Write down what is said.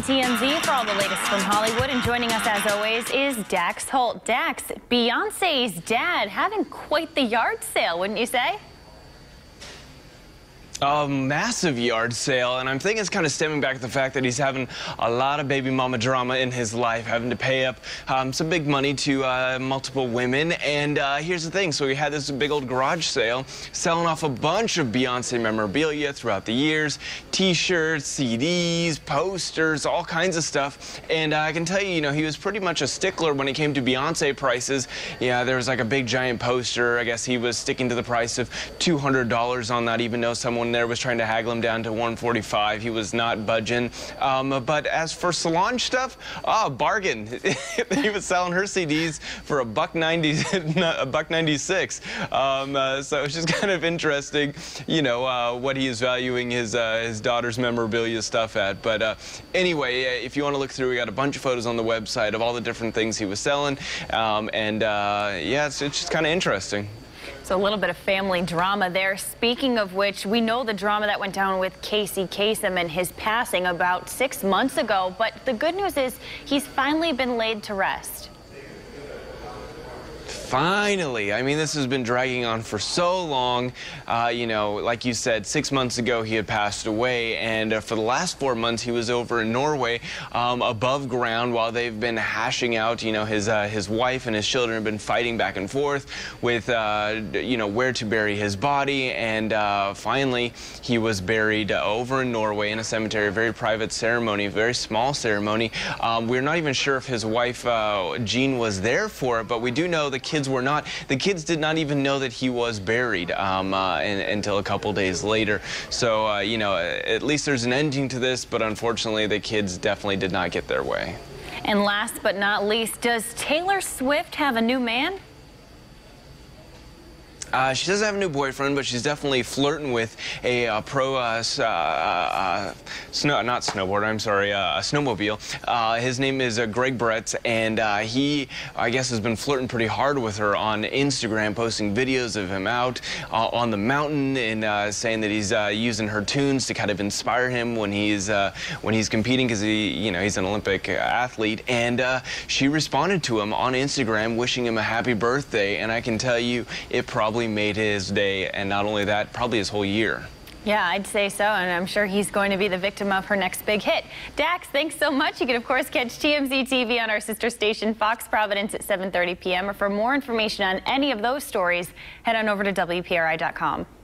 TMZ for all the latest from Hollywood, and joining us as always is Dax Holt. Dax, Beyonce's dad having quite the yard sale, wouldn't you say? A massive yard sale, and I'm thinking it's kind of stemming back to the fact that he's having a lot of baby mama drama in his life, having to pay up some big money to multiple women. And here's the thing, so he had this big old garage sale selling off a bunch of Beyonce memorabilia throughout the years, t-shirts, CDs, posters, all kinds of stuff. And I can tell you, he was pretty much a stickler when it came to Beyonce prices. Yeah, there was like a big giant poster. I guess he was sticking to the price of $200 on that, even though someone there was trying to haggle him down to $145. He was not budging. But as for Solange stuff, bargain. He was selling her CDs for $1.96. So it's just kind of interesting, what he is valuing his daughter's memorabilia stuff at. But anyway, if you want to look through, we got a bunch of photos on the website of all the different things he was selling. Yeah, it's just kind of interesting. So a little bit of family drama there. Speaking of which, we know the drama that went down with Casey Kasem and his passing about 6 months ago. But the good news is he's finally been laid to rest. Finally. I mean, this has been dragging on for so long. Like you said, 6 months ago he had passed away, and for the last 4 months he was over in Norway above ground while they've been hashing out, his wife and his children have been fighting back and forth with, where to bury his body. And finally he was buried over in Norway in a cemetery, a very private ceremony, a very small ceremony. We're not even sure if his wife, Jean, was there for it, but we do know the kids were not. The kids did not even know that he was buried until a couple days later. So, at least there's an ending to this, but unfortunately the kids definitely did not get their way. And last but not least, does Taylor Swift have a new man? She doesn't have a new boyfriend, but she's definitely flirting with a a snowmobile. His name is Greg Bretz, and he, I guess, has been flirting pretty hard with her on Instagram, posting videos of him out on the mountain and saying that he's using her tunes to kind of inspire him when he's competing, because he's an Olympic athlete. And she responded to him on Instagram, wishing him a happy birthday, and I can tell you, it probably made his day, and not only that, probably his whole year. Yeah, I'd say so, and I'm sure he's going to be the victim of her next big hit. Dax, thanks so much. You can, of course, catch TMZ TV on our sister station, Fox Providence, at 7:30 p.m. Or for more information on any of those stories, head on over to WPRI.com.